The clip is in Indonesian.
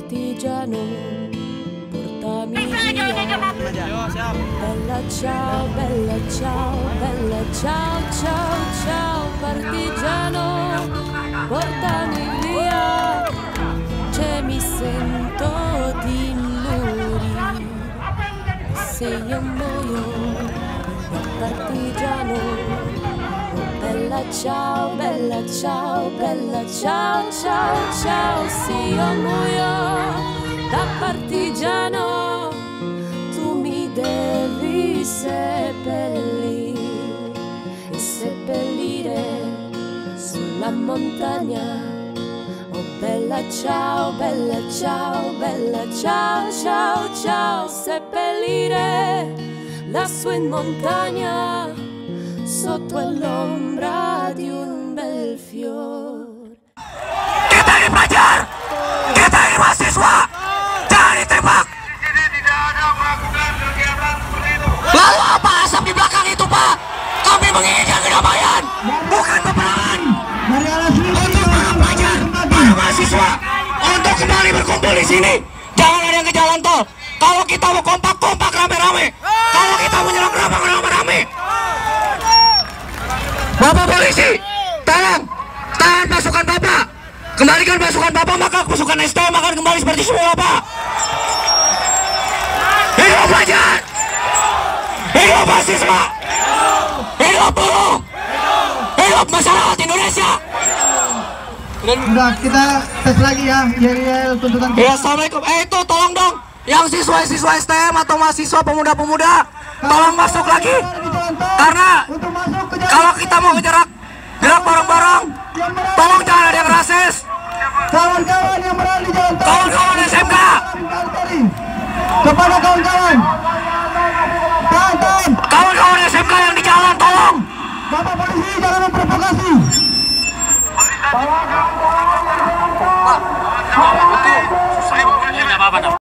partigiano, portami via. Bella ciao, bella ciao, bella ciao, ciao, ciao, partigiano, portami via. Che mi sento di morire, se io muoio da partigiano. Bella ciao, bella ciao, bella ciao, ciao, ciao, se io muoio da partigiano, tu mi devi seppellire e seppellire sulla montagna. Oh bella ciao, bella ciao, bella ciao, ciao, ciao, seppellire lassù in montagna, sotto l'ombra di un bel fiore. Kita ini pelajar, kita ini mahasiswa, jangan ditembak. Lalu apa asap di belakang itu, Pak? Kami menginginkan kedamaian, bukan peperangan. Untuk para pelajar, para mahasiswa, untuk kembali berkumpul di sini. Jangan ada yang ke jalan tol. Kalau kita mau kompak-kompak rame-rame, kalau kita mau nyerang rame-rame. Bapak polisi, tolong tahan pasukan Bapak. Kembalikan pasukan Bapak, maka pasukan STM akan kembali seperti semula, Pak. Hidup pelajar, hidup mahasiswa, hidup buruh, hidup masyarakat Indonesia. Udah, kita tes lagi ya, yel tuntutan kita. Ya, assalamualaikum. Itu tolong dong, yang siswa-siswa STM atau mahasiswa pemuda-pemuda, tolong masuk lagi. Karena kalau kita mau gerak bareng-bareng, tolong jangan ada yang rasis. Kawan-kawan yang berada di jalan tol, Kawan-kawan SMK, kepada kawan-kawan, tahan. kawan-kawan SMK yang di jalan, tolong. Bapak polisi jangan memprovokasi. Pak,